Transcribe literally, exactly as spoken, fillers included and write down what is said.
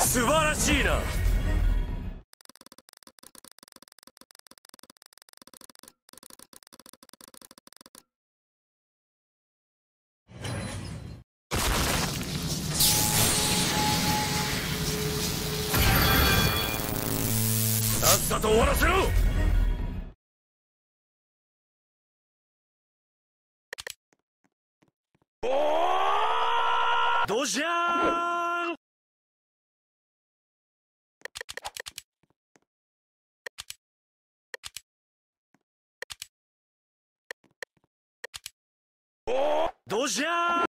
素晴らしいな。さっさと終わらせろ。おーどしゃーん。おーどしゃーん。